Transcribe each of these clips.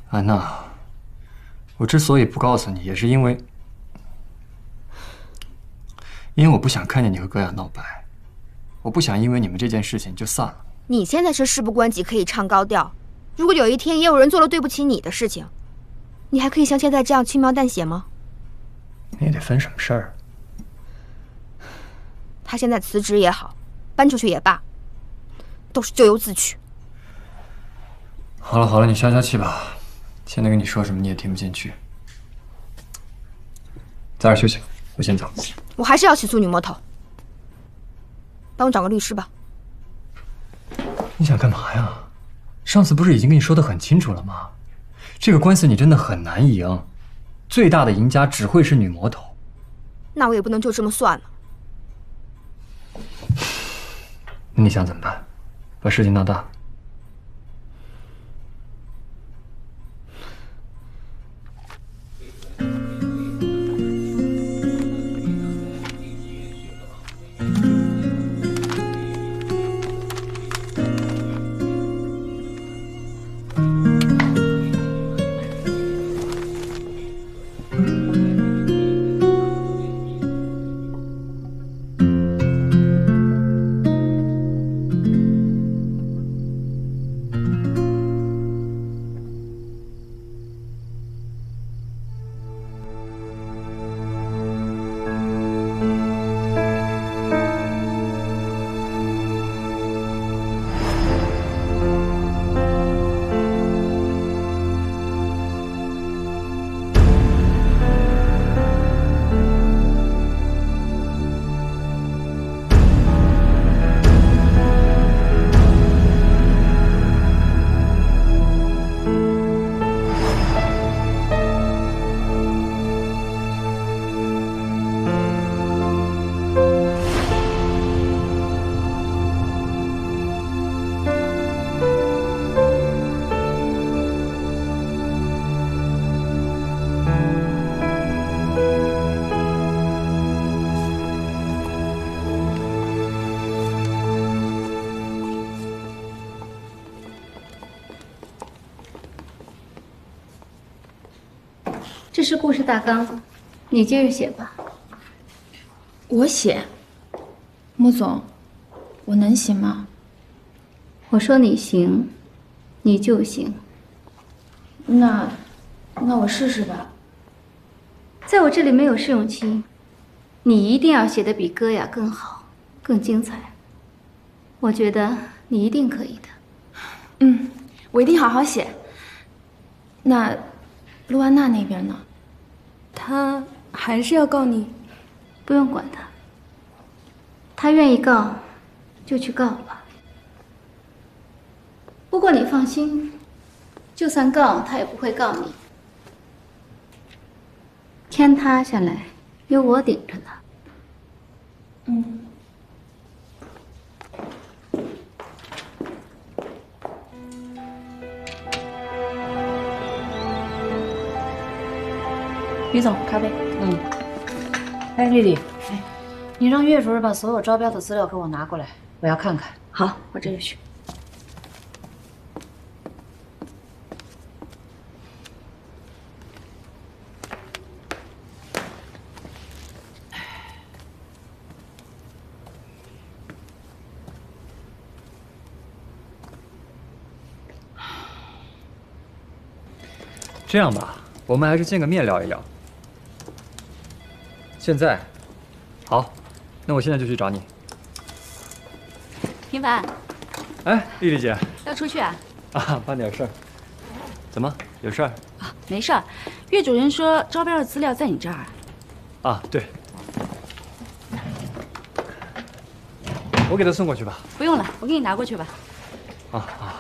安娜，我之所以不告诉你，也是因为我不想看见你和戈雅闹掰，我不想因为你们这件事情就散了。 你现在是事不关己，可以唱高调。如果有一天也有人做了对不起你的事情，你还可以像现在这样轻描淡写吗？ 那也得分什么事儿。 他现在辞职也好，搬出去也罢，都是咎由自取。 好了好了，你消消气吧。现在跟你说什么你也听不进去。早点休息，我先走。 我还是要起诉女魔头，帮我找个律师吧。 你想干嘛呀？上次不是已经跟你说得很清楚了吗？这个官司你真的很难赢，最大的赢家只会是女魔头。 那我也不能就这么算了。 那你想怎么办？把事情闹大？ 这是故事大纲，你接着写吧。 我写，穆总，我能行吗？ 我说你行，你就行。 那我试试吧。 在我这里没有试用期，你一定要写得比歌雅更好，更精彩。我觉得你一定可以的。 嗯，我一定好好写。那陆安娜那边呢？ 她还是要告你？ 不用管她，她愿意告就去告吧。不过你放心，就算告她也不会告你。天塌下来有我顶着呢。 嗯。 于总，咖啡。哎，丽丽，你让岳主任把所有招标的资料给我拿过来，我要看看。 好，我这就去。 这样吧，我们还是见个面聊一聊。现在，好，那我现在就去找你。 平凡， 哎，丽丽姐， 要出去啊？ 啊，办点事儿。怎么，有事儿？ 啊，没事儿。岳主任说招标的资料在你这儿。 啊，对。我给他送过去吧。 不用了，我给你拿过去吧。 啊。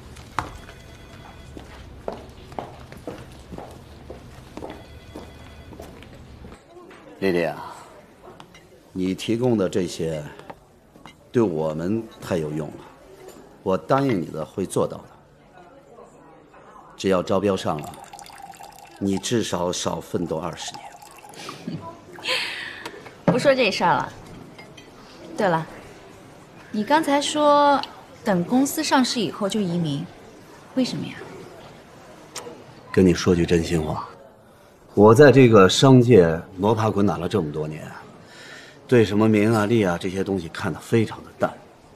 丽丽啊，你提供的这些对我们太有用了，我答应你的会做到的。只要招标上了，你至少少奋斗20年。 不说这事儿了。对了，你刚才说等公司上市以后就移民，为什么呀？ 跟你说句真心话，我在这个商界摸爬滚打了这么多年，对什么名啊、利啊这些东西看得非常的淡。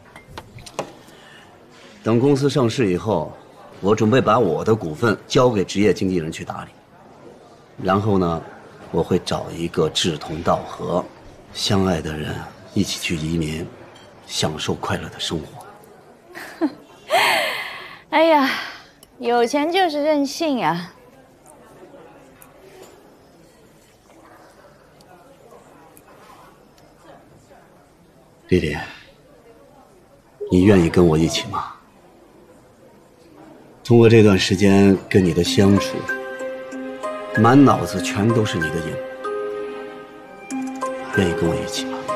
等公司上市以后，我准备把我的股份交给职业经纪人去打理，然后呢，我会找一个志同道合、相爱的人一起去移民，享受快乐的生活。 哎呀，有钱就是任性啊！ 丽丽，你愿意跟我一起吗？通过这段时间跟你的相处，满脑子全都是你的影，愿意跟我一起吗？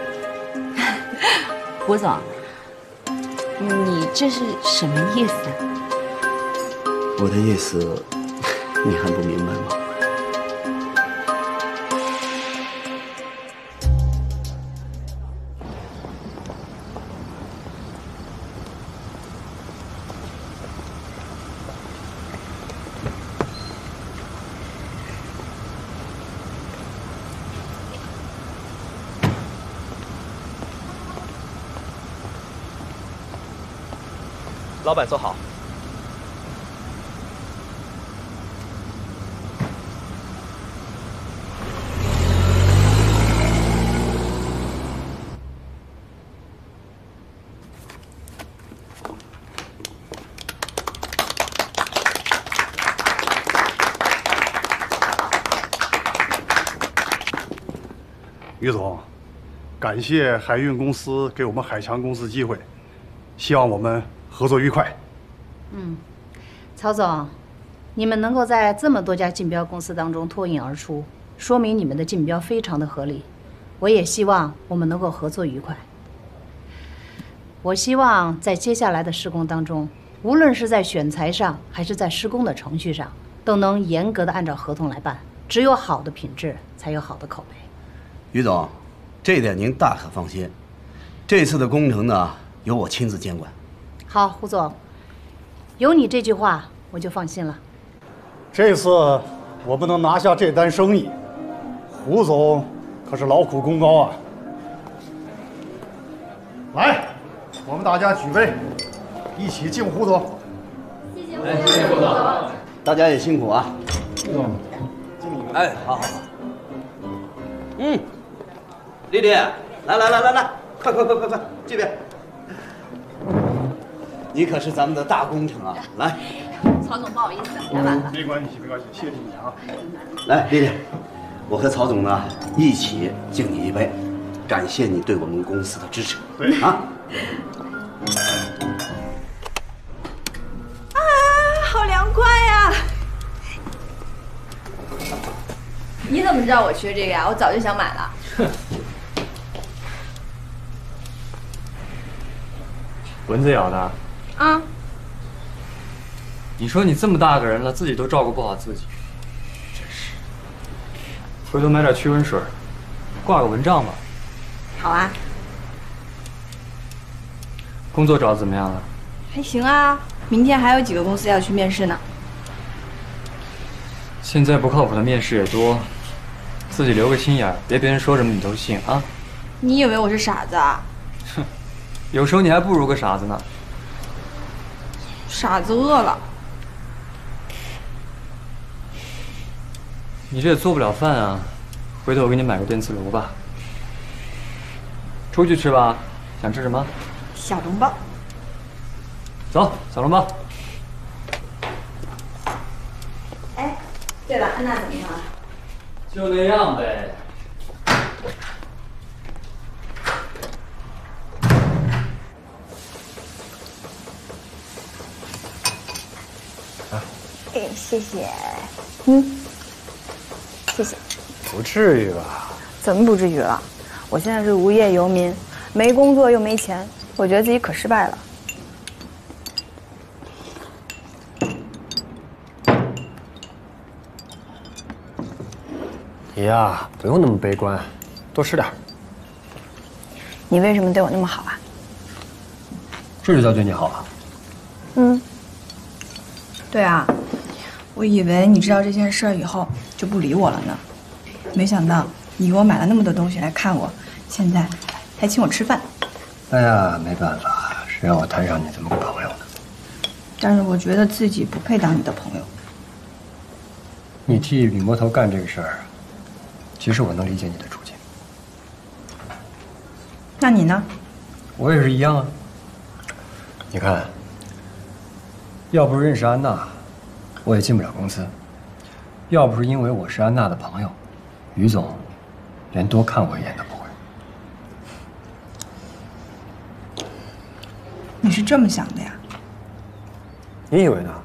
胡总，你这是什么意思？ 我的意思，你还不明白吗？ 老板坐好。 于总，感谢海运公司给我们海强公司机会，希望我们合作愉快。 曹总，你们能够在这么多家竞标公司当中脱颖而出，说明你们的竞标非常的合理。我也希望我们能够合作愉快。我希望在接下来的施工当中，无论是在选材上还是在施工的程序上，都能严格的按照合同来办。只有好的品质，才有好的口碑。 于总，这点您大可放心。这次的工程呢，由我亲自监管。 好，胡总，有你这句话，我就放心了。 这次我们能拿下这单生意，胡总可是劳苦功高啊！来，我们大家举杯，一起敬胡总。 谢谢胡总，大家也辛苦啊。 胡总， 哎，好。丽丽，来，快，这边。你可是咱们的大工程啊！来， 曹总不好意思，来晚了。 没关系，谢谢你啊。 来，丽丽，我和曹总呢一起敬你一杯，感谢你对我们公司的支持。 对啊。 好凉快呀！你怎么知道我缺这个呀？我早就想买了。 蚊子咬的。 啊！ 你说你这么大个人了，自己都照顾不好自己，真是。回头买点驱蚊水，挂个蚊帐吧。 好啊。 工作找的怎么样了？ 还行啊，明天还有几个公司要去面试呢。 现在不靠谱的面试也多，自己留个心眼儿，别别人说什么你都信啊。 你以为我是傻子啊？ 哼，有时候你还不如个傻子呢。 傻子饿了。 你这也做不了饭啊，回头我给你买个电磁炉吧。出去吃吧，想吃什么？ 小笼包。 走，小笼包。 哎，对了，安娜怎么样啊？ 就那样呗。 哎，谢谢。谢谢。 不至于吧？ 怎么不至于了？我现在是无业游民，没工作又没钱，我觉得自己可失败了。 你呀，不用那么悲观，多吃点。 你为什么对我那么好啊？ 这就叫对你好啊？ 对啊， 我以为你知道这件事儿以后就不理我了呢，没想到你给我买了那么多东西来看我，现在还请我吃饭。 哎呀，没办法，谁让我摊上你这么个朋友呢？ 但是我觉得自己不配当你的朋友。 你替女魔头干这个事儿，其实我能理解你的处境。 那你呢？ 我也是一样啊。你看，要不是认识安娜，我也进不了公司；要不是因为我是安娜的朋友，于总连多看我一眼都不会。 你是这么想的呀？ 你以为呢？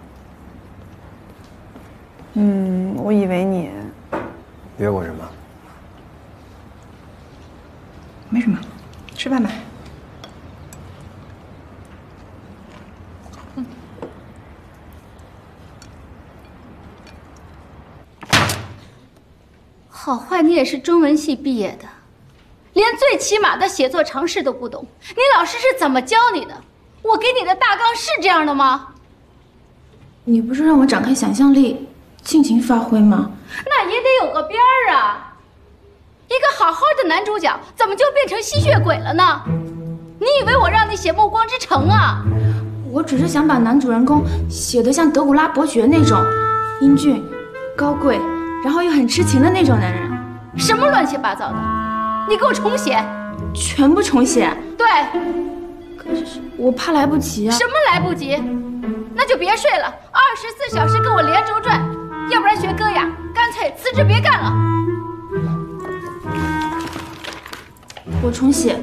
我以为你约过什么？ 没什么，吃饭吧。 好坏你也是中文系毕业的，连最起码的写作常识都不懂，你老师是怎么教你的？我给你的大纲是这样的吗？ 你不是让我展开想象力，尽情发挥吗？ 那也得有个边儿啊！一个好好的男主角，怎么就变成吸血鬼了呢？你以为我让你写《暮光之城》啊？ 我只是想把男主人公写得像德古拉伯爵那种英俊、高贵，然后又很痴情的那种男人。 什么乱七八糟的！你给我重写， 全部重写。 对。 可是我怕来不及啊。 什么来不及？那就别睡了，24小时跟我连轴转，要不然学歌雅，干脆辞职别干了。 我重写。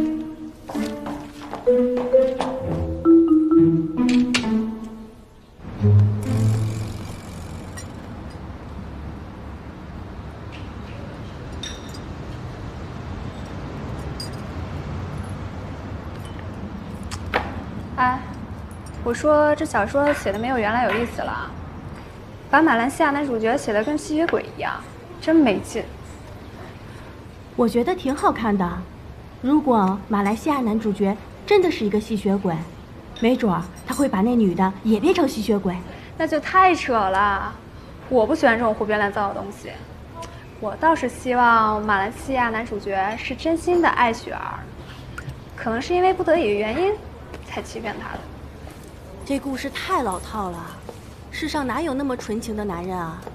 哎，我说这小说写的没有原来有意思了，把马来西亚男主角写的跟吸血鬼一样，真没劲。 我觉得挺好看的，如果马来西亚男主角真的是一个吸血鬼，没准儿他会把那女的也变成吸血鬼。 那就太扯了，我不喜欢这种胡编乱造的东西。我倒是希望马来西亚男主角是真心的爱雪儿，可能是因为不得已的原因才欺骗他的。 这故事太老套了，世上哪有那么纯情的男人啊？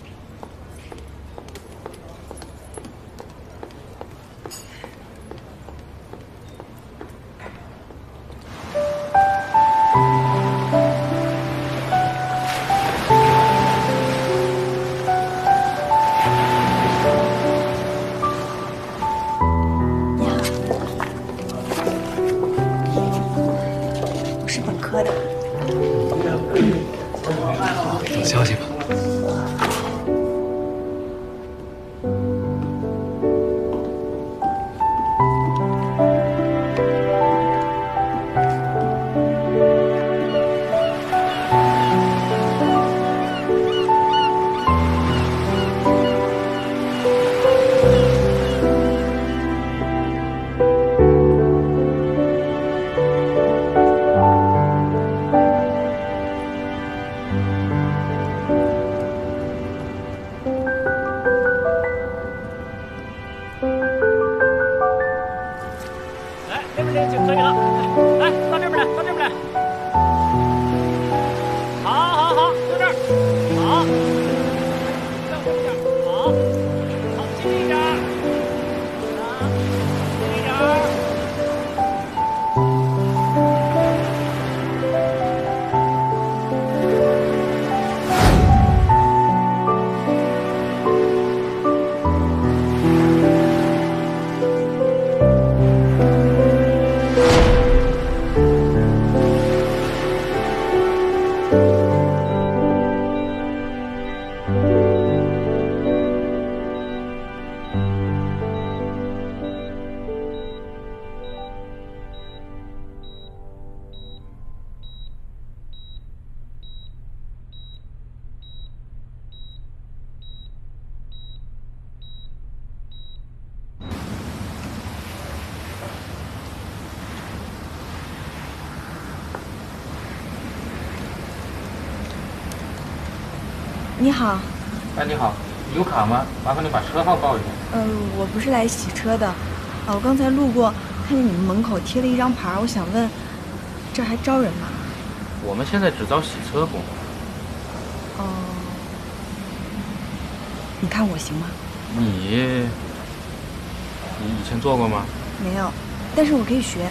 有消息吗？ 你好。 哎，你好，有卡吗？麻烦你把车号报一下。 我不是来洗车的，我刚才路过，看见你们门口贴了一张牌，我想问，这儿还招人吗？ 我们现在只招洗车工。 哦，你看我行吗？ 你以前做过吗？ 没有，但是我可以学。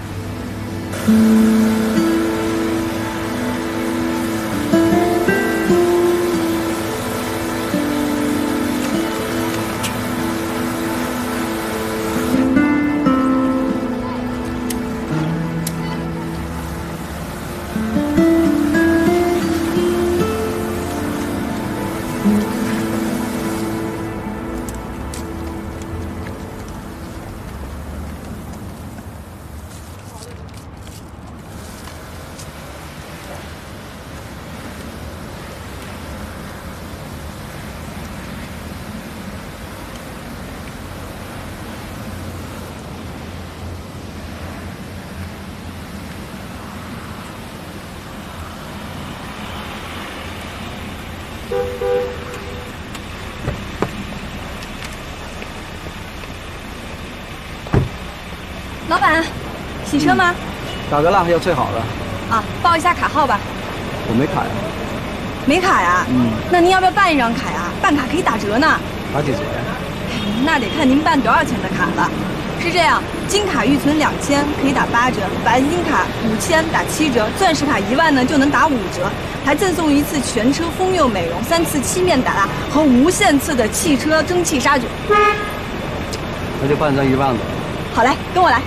老板，洗车吗？ 打个蜡要最好的。 啊，报一下卡号吧。 我没卡呀。 没卡呀？那您要不要办一张卡呀？办卡可以打折呢。 打几折？ 那得看您办多少钱的卡了。是这样，金卡预存2000可以打8折，白金卡5000打7折，钻石卡1万呢就能打5折，还赠送1次全车丰釉美容、3次漆面打蜡和无限次的汽车蒸汽杀菌。 那就办张1万吧。 好嘞，跟我来。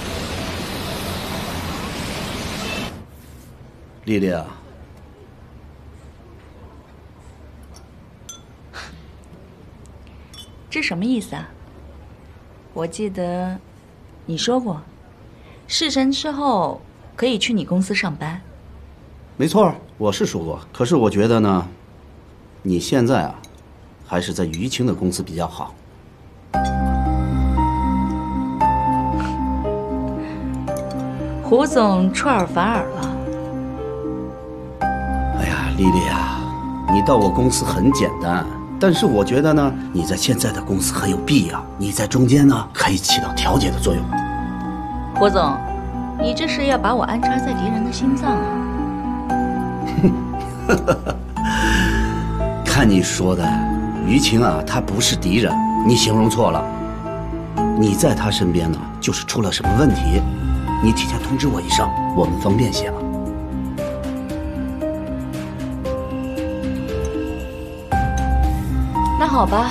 丽丽啊， 这什么意思啊？我记得你说过，事成之后可以去你公司上班。 没错，我是说过。可是我觉得呢，你现在啊，还是在于青的公司比较好。 胡总出尔反尔了。 哎呀，丽丽啊，你到我公司很简单，但是我觉得呢，你在现在的公司很有必要。你在中间呢，可以起到调节的作用。 胡总，你这是要把我安插在敌人的心脏啊？ 看你说的，于晴啊，她不是敌人，你形容错了。你在她身边呢，就是出了什么问题，你提前通知我一声，我们方便些了。 那好吧，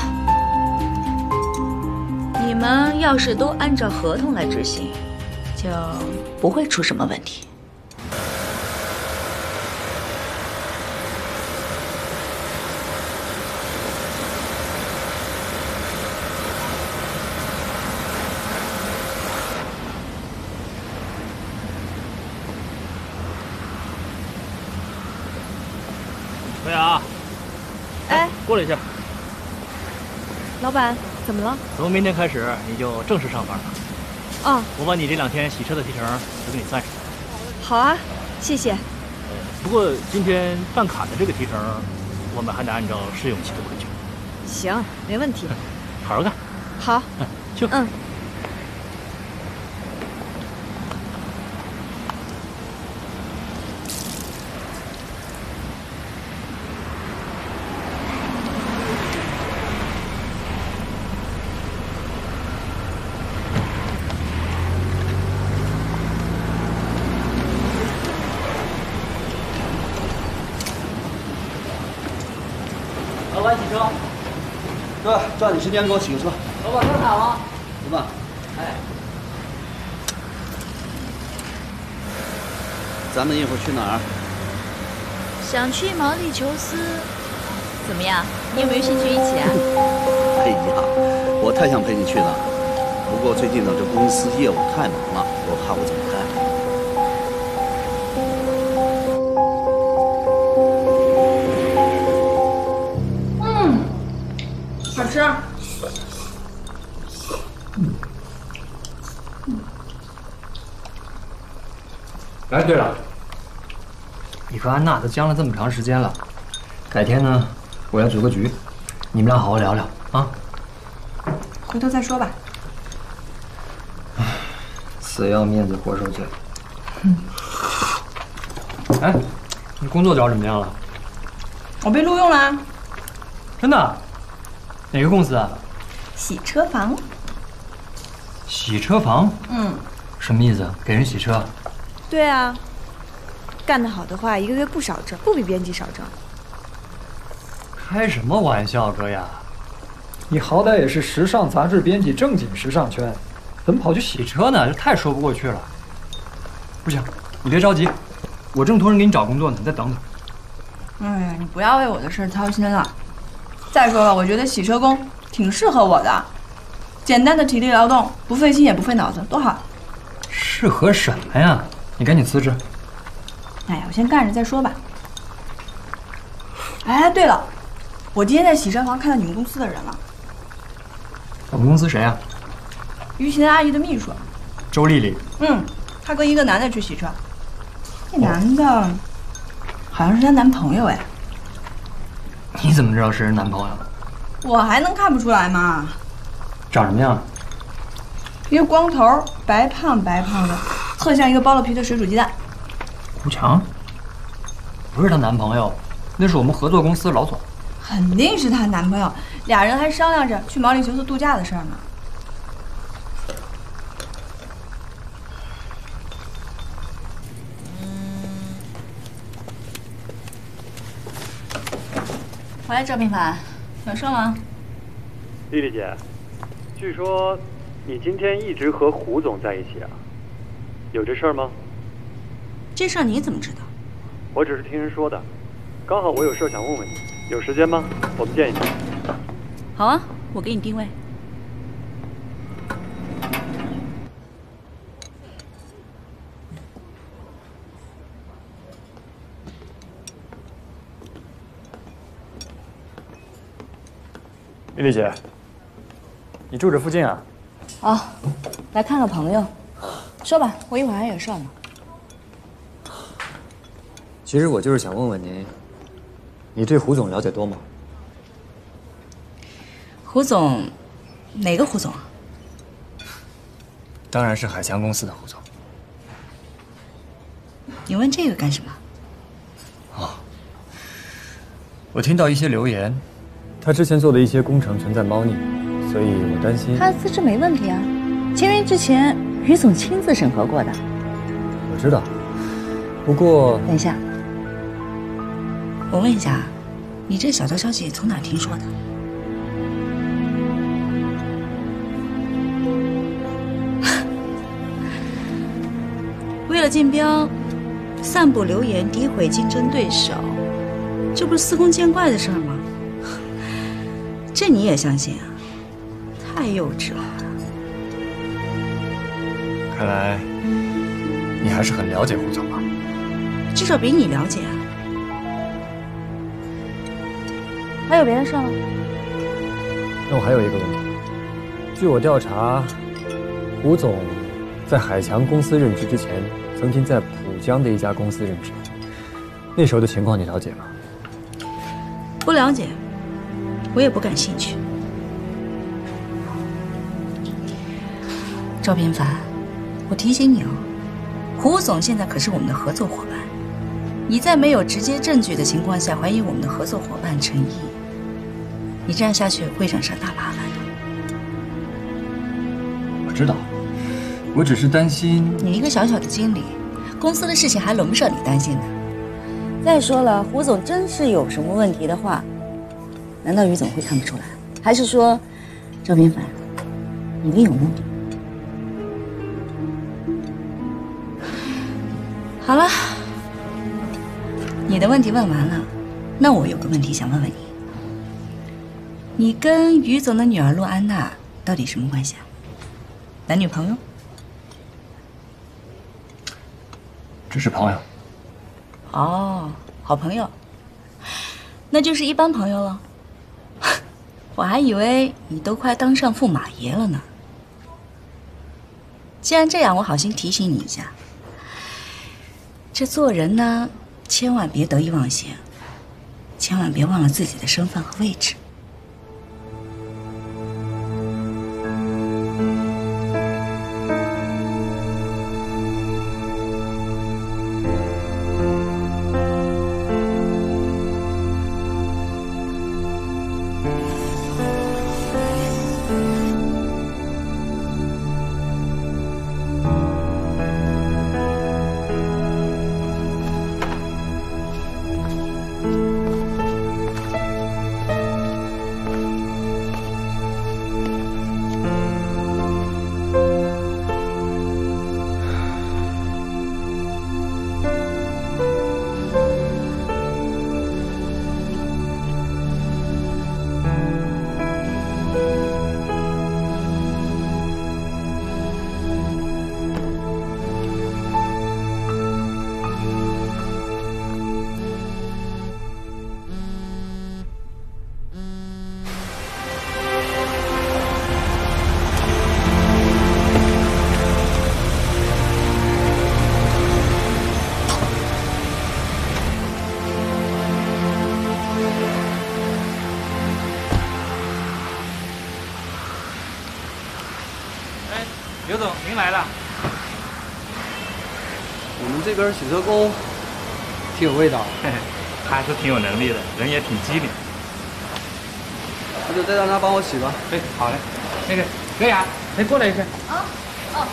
你们要是都按照合同来执行，就不会出什么问题。 喂啊！ 哎， 过来一下。 老板，怎么了？ 从明天开始你就正式上班了。 哦， 我把你这2天洗车的提成都给你算上。 好啊，谢谢。 不过今天办卡的这个提成，我们还得按照试用期的规矩。 行，没问题。 好好干。 好。 去。 嗯。 老板洗车。对，抓紧时间给我洗个车。 老板开卡了。 老板， 哎， 咱们一会儿去哪儿？ 想去毛里求斯，怎么样？你有没有兴趣一起啊？ 哎呀，我太想陪你去了。不过最近呢，这公司业务太忙了，我怕我走不开。 好吃。 哎，对了，你和安娜都僵了这么长时间了，改天呢， 我要组个局，你们俩好好聊聊啊。 回头再说吧。 死要面子活受罪。哎，你工作找怎么样了？ 我被录用了。 真的？哪个公司啊？ 洗车房。 洗车房？ 嗯。 什么意思？给人洗车？ 对啊，干得好的话，一个月不少挣，不比编辑少挣。 开什么玩笑，哥呀！ 你好歹也是时尚杂志编辑，正经时尚圈，怎么跑去洗车呢？ 这太说不过去了。不行，你别着急，我正托人给你找工作呢，你再等等。 哎呀，你不要为我的事操心了。再说了，我觉得洗车工挺适合我的，简单的体力劳动，不费心也不费脑子，多好。 适合什么呀？你赶紧辞职。 哎呀，我先干着再说吧。哎，对了，我今天在洗车房看到你们公司的人了。 我们公司谁呀？ 于琴阿姨的秘书。 周丽丽。 嗯，她跟一个男的去洗车，那男的好像是她男朋友哎。 你怎么知道是人男朋友？ 我还能看不出来吗？ 长什么样？ 一个光头，白胖白胖的，特像一个剥了皮的水煮鸡蛋。 胡强？不是她男朋友，那是我们合作公司老总。 肯定是她男朋友，俩人还商量着去毛里求斯度假的事儿呢。喂，赵平凡，有事吗？ 丽丽姐，据说你今天一直和胡总在一起啊？有这事儿吗？ 这事儿你怎么知道？ 我只是听人说的，刚好我有事想问问你，有时间吗？我们见一面。 好啊，我给你定位。 丽丽姐，你住这附近啊？ 哦，来看个朋友。说吧，我一会儿还有事呢。 其实我就是想问问您，你对胡总了解多吗？ 胡总，哪个胡总啊？ 当然是海强公司的胡总。 你问这个干什么？ 哦，我听到一些流言， 他之前做的一些工程存在猫腻，所以我担心。 他的资质没问题啊，签约之前于总亲自审核过的。 我知道，不过等一下，我问一下，你这小道消息从哪听说的？为了竞标，散布流言诋毁竞争对手，这不是司空见惯的事儿吗？这你也相信啊？太幼稚了。 看来你还是很了解胡总啊。 至少比你了解啊。还有别的事吗？ 那我还有一个问题，据我调查，胡总在海强公司任职之前，曾经在浦江的一家公司任职，那时候的情况你了解吗？ 不了解，我也不感兴趣。赵平凡，我提醒你哦，胡总现在可是我们的合作伙伴，你在没有直接证据的情况下怀疑我们的合作伙伴诚意，你这样下去会惹上大麻烦的。 我知道，我只是担心你一个小小的经理，公司的事情还轮不上你担心呢。再说了，胡总真是有什么问题的话，难道于总会看不出来？还是说，赵平凡，你另有目的？好了，你的问题问完了，那我有个问题想问问你：你跟于总的女儿陆安娜到底什么关系啊？男女朋友？ 只是朋友。 哦，好朋友，那就是一般朋友了。我还以为你都快当上驸马爷了呢。既然这样，我好心提醒你一下，这做人呢，千万别得意忘形， 千万别忘了自己的身份和位置。 刘总，您来了。 我们这边洗车工挺有味道， 嘿嘿，还是挺有能力的，人也挺机灵。 那就再让他帮我洗吧。 哎，好嘞。那个格雅，哎，过来一下。 啊，哦。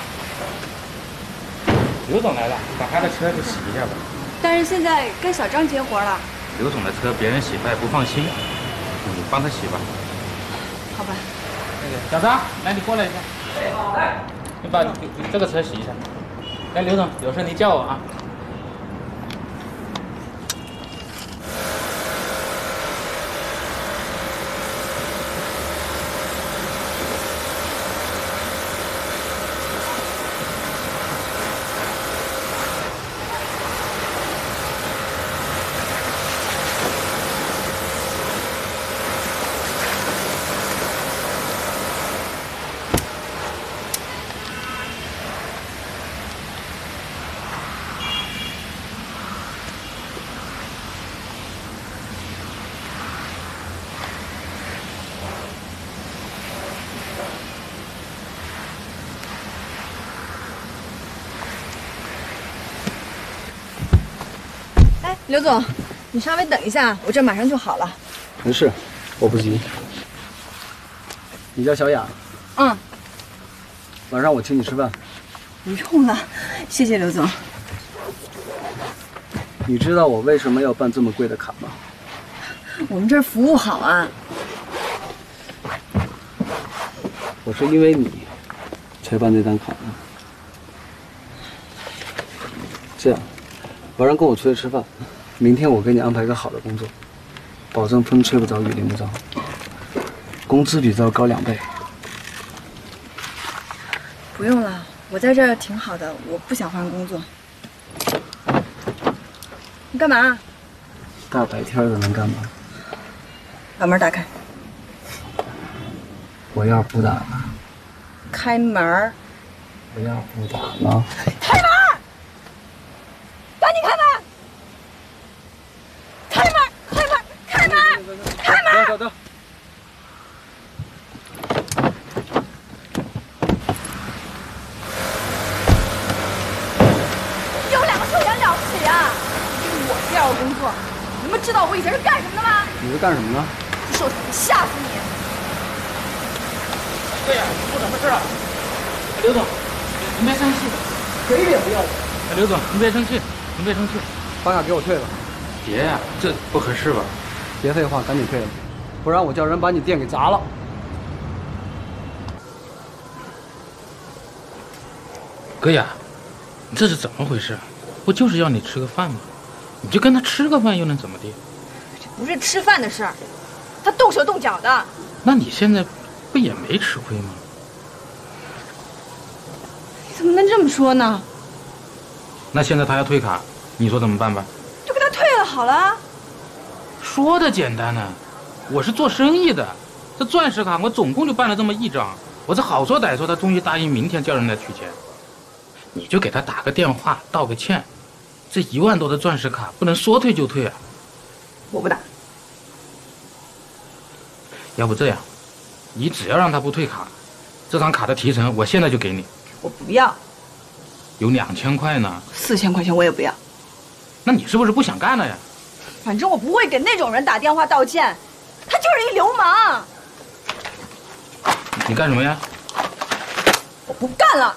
刘总来了，把他的车给洗一下吧。 但是现在该小张接活了。 刘总的车别人洗他也不放心，你帮他洗吧。 好吧。 那个小张，来你过来一下。哎，好嘞。你把你这个车洗一下。哎，刘总，有事你叫我啊。 刘总，你稍微等一下，我这马上就好了。 没事，我不急。你叫小雅。 嗯。 晚上我请你吃饭。 不用了，谢谢刘总。 你知道我为什么要办这么贵的卡吗？ 我们这儿服务好啊。 我是因为你才办这张卡的。这样，晚上跟我出去吃饭。明天我给你安排个好的工作，保证风吹不着雨淋不着，工资比这儿高2倍。 不用了，我在这儿挺好的，我不想换工作。你干嘛？ 大白天的能干嘛？ 把门打开。 我要不打了。 开门。 我要不打了。 开门！赶紧开门！开门！开门！开门！开门！ 等。 有2个社员了不起啊！我第2个工作，你们知道我以前是干什么的吗？ 你是干什么呢？ 受场吓死你！ 对呀，出什么事了？刘总，您别生气， 谁也不要我。 刘总，您别生气，您别生气， 把卡给我退了。 别呀，这不合适吧？ 别废话，赶紧退了，不然我叫人把你店给砸了。 哥呀，你这是怎么回事？不就是要你吃个饭吗？你就跟他吃个饭又能怎么地？ 这不是吃饭的事儿，他动手动脚的。 那你现在不也没吃亏吗？ 你怎么能这么说呢？ 那现在他要退卡，你说怎么办吧？ 就给他退了好了。 说的简单呢，我是做生意的，这钻石卡我总共就办了这么1张，我这好说歹说，他终于答应明天叫人来取钱。你就给他打个电话道个歉，这1万多的钻石卡不能说退就退啊！ 我不打。 要不这样，你只要让他不退卡，这张卡的提成我现在就给你。 我不要， 有2000块呢。 4000块钱我也不要。 那你是不是不想干了呀？ 反正我不会给那种人打电话道歉，他就是一流氓。 你干什么呀？ 我不干了。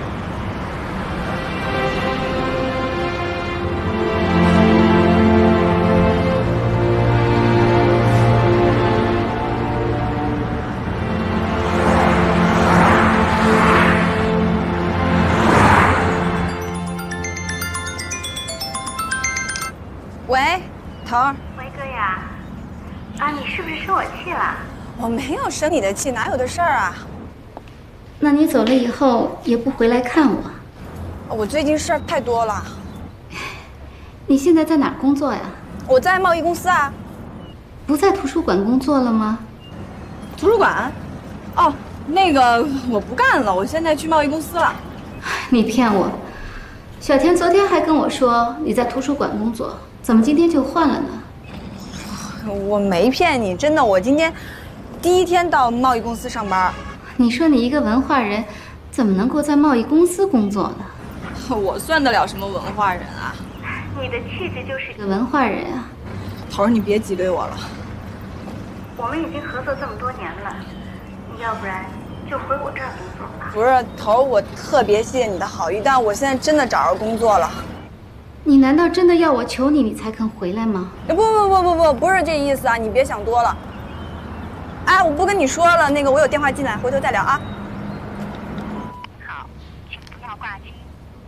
喂，头儿。 喂，哥呀，啊，你是不是生我气了？ 我没有生你的气，哪有的事儿啊？ 那你走了以后也不回来看我？ 我最近事儿太多了。 你现在在哪儿工作呀？ 我在贸易公司啊。 不在图书馆工作了吗？ 图书馆？哦，那个我不干了，我现在去贸易公司了。 你骗我！小田昨天还跟我说你在图书馆工作，怎么今天就换了呢？ 我没骗你，真的，我今天第一天到贸易公司上班。 你说你一个文化人，怎么能够在贸易公司工作呢？ 我算得了什么文化人啊？ 你的气质就是个文化人啊！ 头儿，你别挤兑我了。 我们已经合作这么多年了，你要不然就回我这儿工作吧。 不是，头儿，我特别谢谢你的好意，但我现在真的找着工作了。 你难道真的要我求你，你才肯回来吗？ 不是这意思啊！你别想多了。哎，我不跟你说了，那个我有电话进来，回头再聊啊。 好，请不要挂机。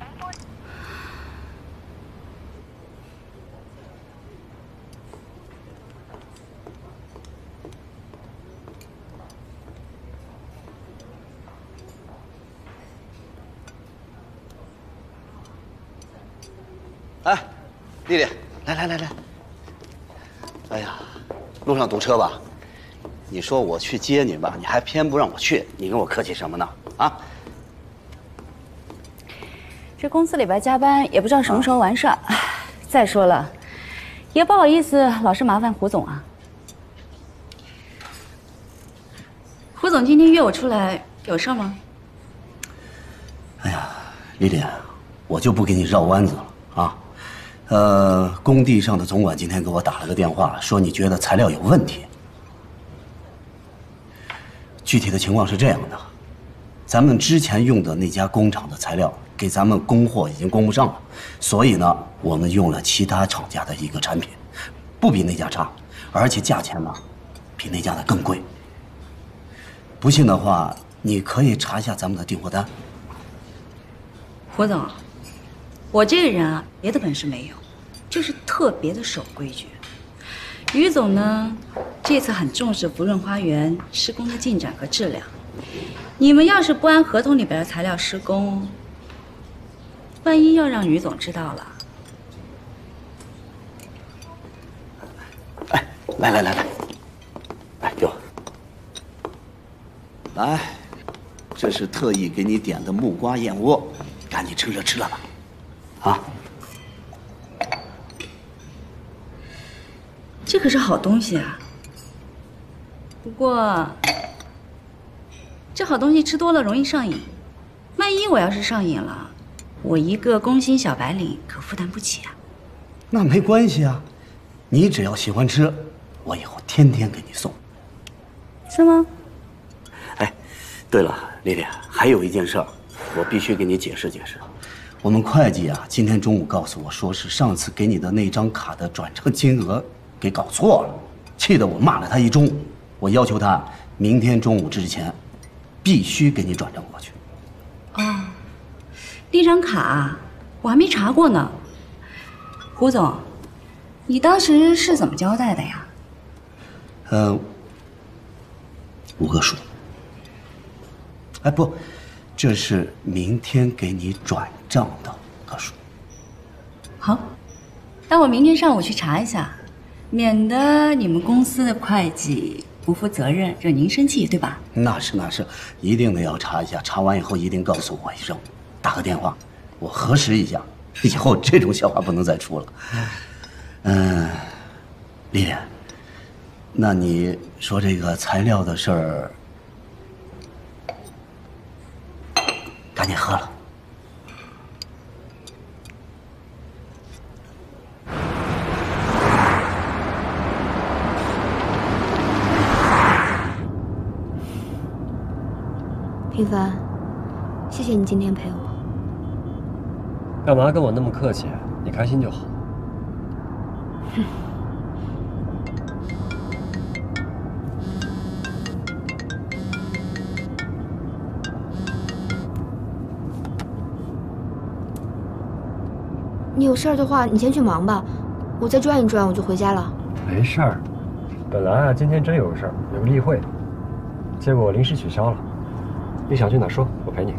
哎，丽丽，来。哎呀，路上堵车吧？你说我去接你吧，你还偏不让我去，你跟我客气什么呢？啊？ 这公司里边加班也不知道什么时候完事儿。再说了，也不好意思老是麻烦胡总啊。胡总今天约我出来，有事吗？ 哎呀，丽丽，我就不给你绕弯子了啊。工地上的总管今天给我打了个电话，说你觉得材料有问题。具体的情况是这样的，咱们之前用的那家工厂的材料给咱们供货已经供不上了，所以呢，我们用了其他厂家的一个产品，不比那家差，而且价钱呢，比那家的更贵。不信的话，你可以查一下咱们的订货单。 胡总，我这个人啊，别的本事没有，就是特别的守规矩。于总呢，这次很重视福润花园施工的进展和质量。你们要是不按合同里边的材料施工，万一要让于总知道了， 哎，来，哎，给我，来，这是特意给你点的木瓜燕窝，赶紧趁热吃了吧，啊。 这可是好东西啊。不过，这好东西吃多了容易上瘾，万一我要是上瘾了，我一个工薪小白领可负担不起啊。 那没关系啊，你只要喜欢吃，我以后天天给你送。 是吗？ 哎，对了，丽丽，还有一件事儿，我必须给你解释解释。我们会计啊，今天中午告诉我说是上次给你的那张卡的转账金额给搞错了，气得我骂了他一中午。我要求他明天中午之前必须给你转账过去。 哦，那张卡我还没查过呢。胡总，你当时是怎么交代的呀 ？5个数。哎，不，这是明天给你转账的个数。 好，那我明天上午去查一下，免得你们公司的会计不负责任，惹您生气，对吧？ 那是，一定得要查一下，查完以后一定告诉我一声，打个电话，我核实一下，以后这种笑话不能再出了。丽丽， 那你说这个材料的事儿，赶紧喝了。 平凡，谢谢你今天陪我。 干嘛跟我那么客气？你开心就好。 哼。你有事儿的话，你先去忙吧，我再转一转，我就回家了。 没事儿，本来啊今天真有事儿，有个例会，结果临时取消了。你想去哪说，我陪你。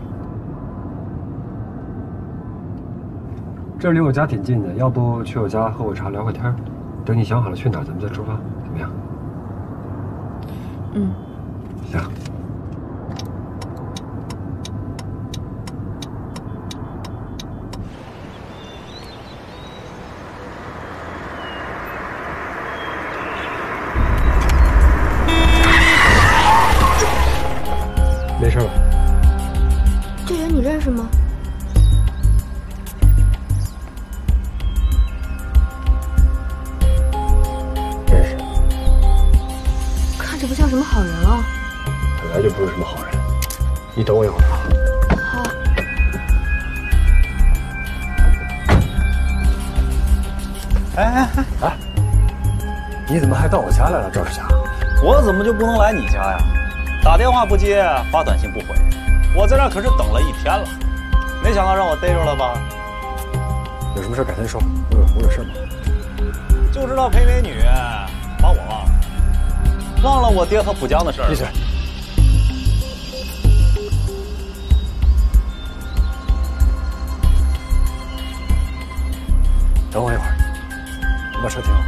这离我家挺近的，要不去我家喝会茶聊会天，等你想好了去哪儿，咱们再出发，怎么样？ 嗯。 行。没事吧？ 这人你认识吗？ 认识。 看着不像什么好人啊。 本来就不是什么好人。你等我一会儿啊。 好。 哎，你怎么还到我家来了，赵世强？ 我怎么就不能来你家呀？打电话不接，发短信不回，我在这可是等了1天了，没想到让我逮着了吧？ 有什么事改天说，我有事忙。 就知道陪美女，把我忘了，忘了我爹和浦江的事儿。 闭嘴！等我一会儿，我把车停好。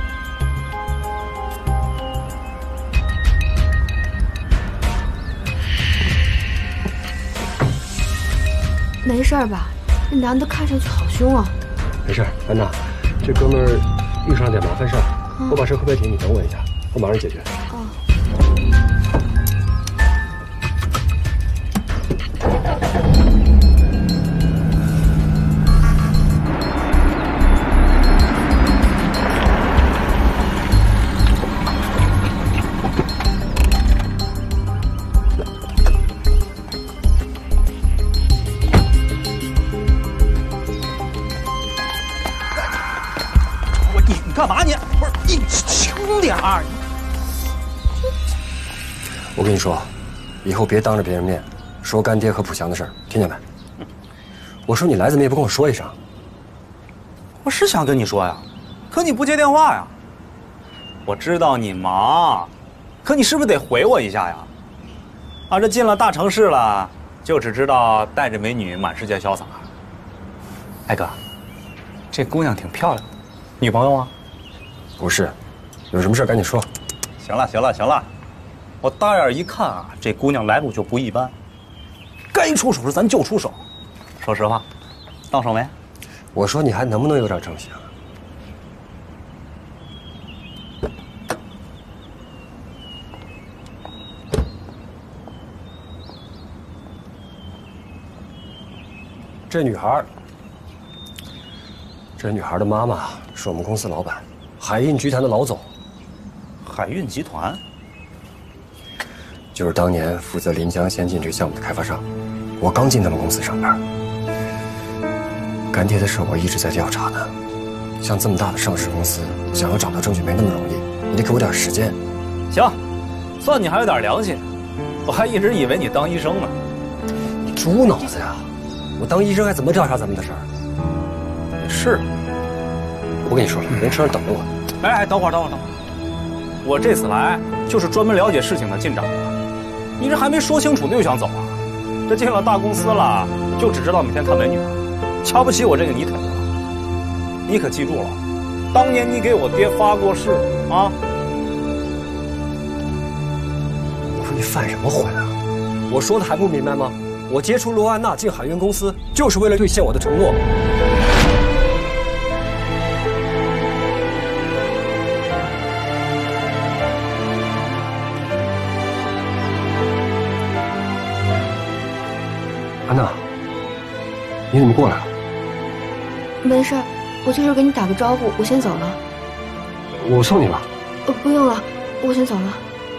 没事儿吧？这男的看上去好凶啊！ 没事，安娜，这哥们儿遇上点麻烦事儿，我把车后备停，你等我一下，我马上解决。 哦。 干嘛你？不是你轻点儿！ 我跟你说，以后别当着别人面说干爹和浦翔的事儿，听见没？我说你来怎么也不跟我说一声。 我是想跟你说呀，可你不接电话呀。我知道你忙，可你是不是得回我一下呀？啊，这进了大城市了，就只知道带着美女满世界潇洒。哎哥，这姑娘挺漂亮，女朋友吗？ 不是，有什么事赶紧说。 行了行了行了，我大眼一看啊，这姑娘来路就不一般，该出手时咱就出手。说实话，到手没？ 我说你还能不能有点正形？这女孩的妈妈是我们公司老板，海运集团的老总。 海运集团？ 就是当年负责临江先进这个项目的开发商。我刚进他们公司上班。干爹的事我一直在调查呢。像这么大的上市公司，想要找到证据没那么容易，你得给我点时间。 行，算你还有点良心。我还一直以为你当医生呢。 你猪脑子呀！我当医生还怎么调查咱们的事儿？ 是。 我跟你说了，人车上等着我。 哎，等会儿。我这次来就是专门了解事情的进展的。你这还没说清楚就想走啊？这进了大公司了，就只知道每天看美女，瞧不起我这个泥腿子。你可记住了，当年你给我爹发过誓啊！ 我说你犯什么浑啊？我说的还不明白吗？我接触罗安娜进海运公司，就是为了兑现我的承诺。 你怎么过来了？ 没事，我就是给你打个招呼，我先走了。 我送你吧。 不用了，我先走了。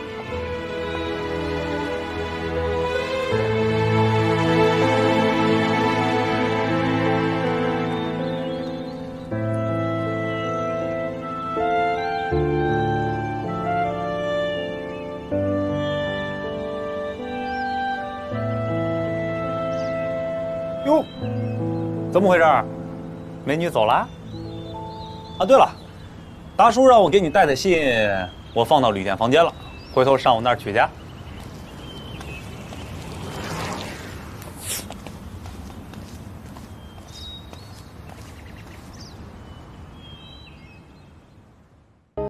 哟，怎么回事？美女走了？啊，对了，达叔让我给你带的信，我放到旅店房间了，回头上我那儿取去。